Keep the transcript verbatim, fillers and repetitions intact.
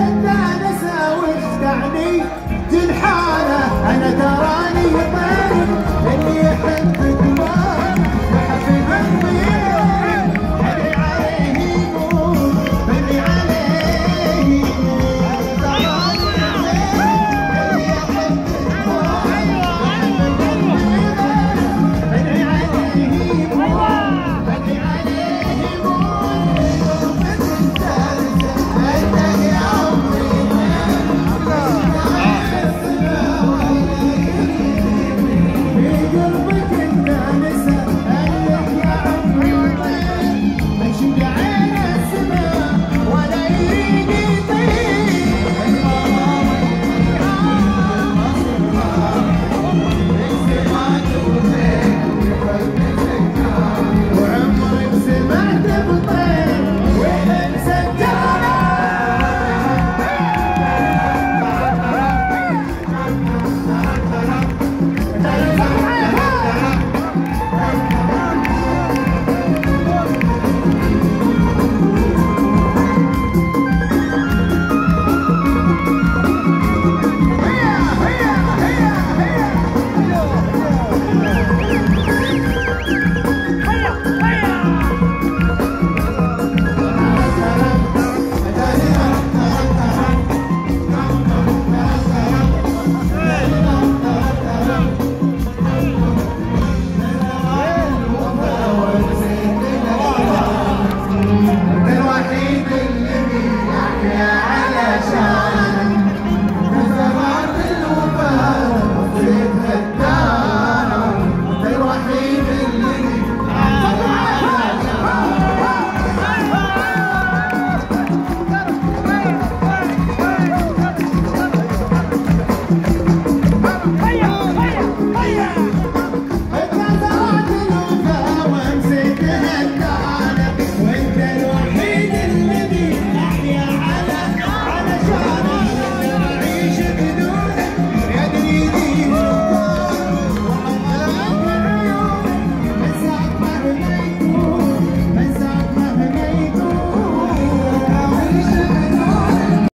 الدانسة وش تعني جنحانه انا تراني طير اللي يحبك ما وحبك بيدك بني عليه يموت بني عليه تراني طير اللي يحبك ما وحبك بيدك بني عليه يموت بني عليه يموت الوحيد اللي بيحكي على شعر